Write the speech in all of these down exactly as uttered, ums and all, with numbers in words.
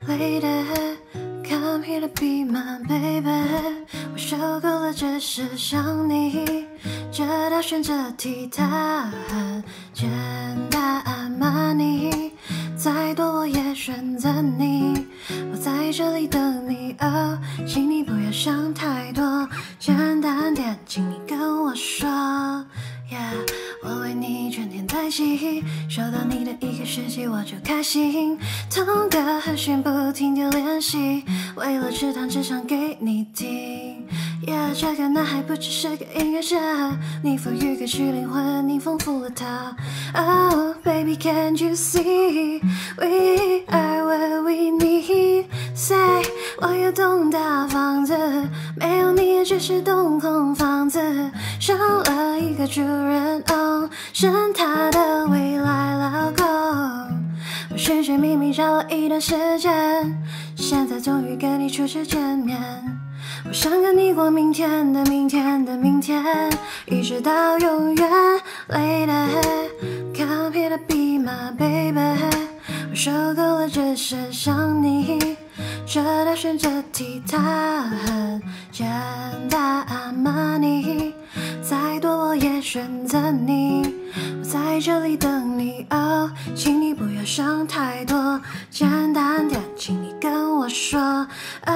Lady, come here to be my baby。 我受够了只是想你，这道选择题它很简单，Money， 再多我也选择你，我在这里等你。哦，请你不要想太多，简单点，请你跟我说。Yeah， 我为你全天待机，收到你的一个世纪我就开心，同个和弦不停地练习，为了池塘只想给你听。Yeah， 这个男孩不只是个音乐家，你赋予歌曲灵魂，你丰富了它。Oh baby can't you see we are what we need。 Say 我有栋大房子，没有你也只是栋空房子，少了一个主人翁，剩他的未来老公。我寻寻觅觅找了一段时间，现在终于跟你初次见面。我想跟你过明天的明天的明天，一直到永远。Lady, come here to be my baby。 我受够了只是想你，这道选择题它很简单，Money， 再多我也选择你，我在这里等你。哦，请你不要想太多，简单点，请你跟我说。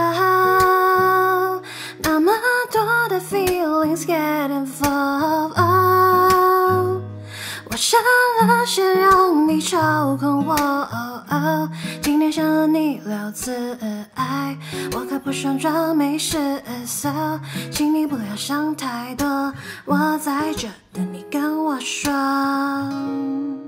哦，那么多的 feelings get involved。哦，我傻了，先让你操控我。哦哦，今天想和你聊自爱，我可不想装没事。So， 请你不要想太多，我在这等你跟我说。